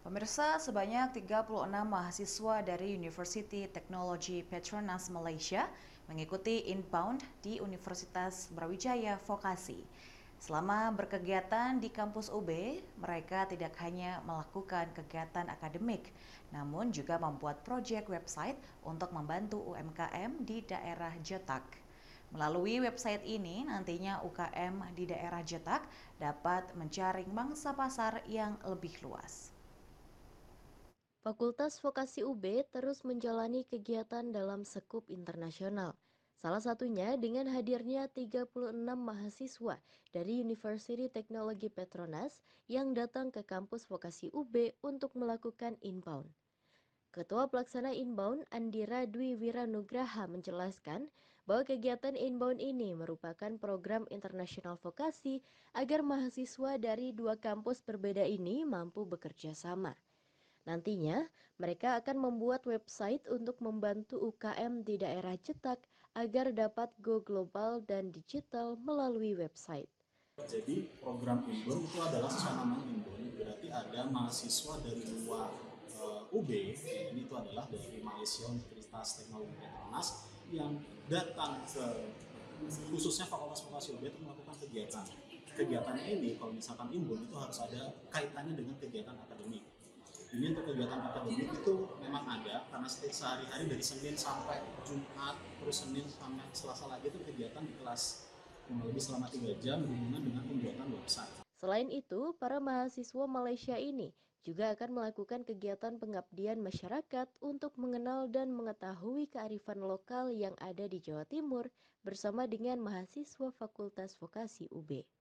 Pemirsa, sebanyak 36 mahasiswa dari University Technology Petronas Malaysia mengikuti inbound di Universitas Brawijaya Vokasi. Selama berkegiatan di kampus UB, mereka tidak hanya melakukan kegiatan akademik, namun juga membuat proyek website untuk membantu UMKM di daerah Jetak. Melalui website ini, nantinya UKM di daerah Jetak dapat menjaring mangsa pasar yang lebih luas. Fakultas Vokasi UB terus menjalani kegiatan dalam skup internasional. Salah satunya dengan hadirnya 36 mahasiswa dari University Technology Petronas yang datang ke kampus Vokasi UB untuk melakukan inbound. Ketua Pelaksana Inbound Andira Dwi Wiranugraha menjelaskan bahwa kegiatan inbound ini merupakan program internasional vokasi agar mahasiswa dari dua kampus berbeda ini mampu bekerja sama. Nantinya, mereka akan membuat website untuk membantu UKM di daerah Jetak agar dapat go global dan digital melalui website. Jadi program inbound itu adalah sesuai namanya inbound, berarti ada mahasiswa dari luar UB, ini itu adalah dari Malaysia Universitas Teknologi Petronas yang datang ke khususnya Fakultas Vokasi UB untuk melakukan kegiatan. Kegiatannya ini kalau misalkan inbound itu harus ada kaitannya dengan kegiatan akademik. Ini untuk kegiatan akademik itu memang ada karena sehari-hari dari Senin sampai Jumat, terus Senin sampai Selasa lagi itu kegiatan di kelas kurang lebih selama 3 jam berhubungan dengan pembuatan website. Selain itu, para mahasiswa Malaysia ini juga akan melakukan kegiatan pengabdian masyarakat untuk mengenal dan mengetahui kearifan lokal yang ada di Jawa Timur bersama dengan mahasiswa Fakultas Vokasi UB.